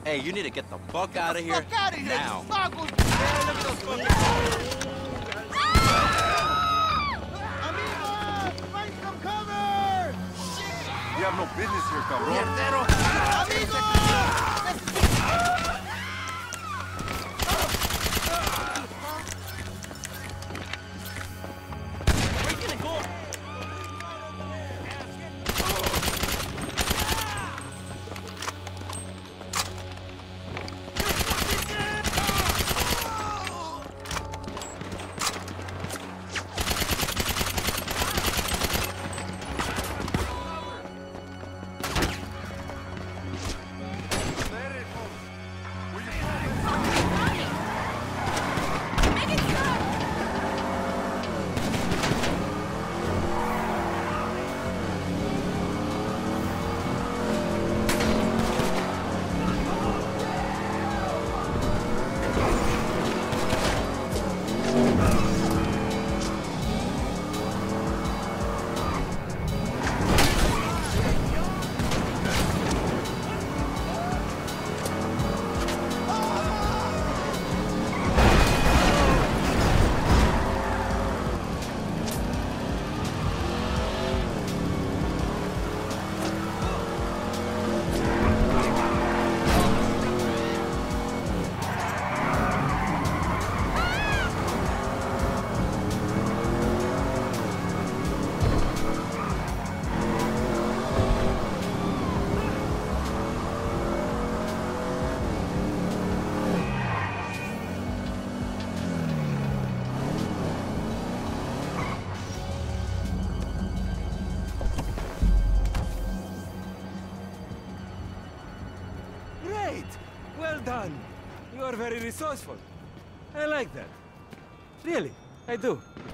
Hey, you need to get the fuck out of here. Fuck out of here! Now. Look at those fucking... Amigo! Find some cover! You have no business here, cabrón. Amigo! Where you gonna go? Great! Well done. You are very resourceful. I like that. Really, I do.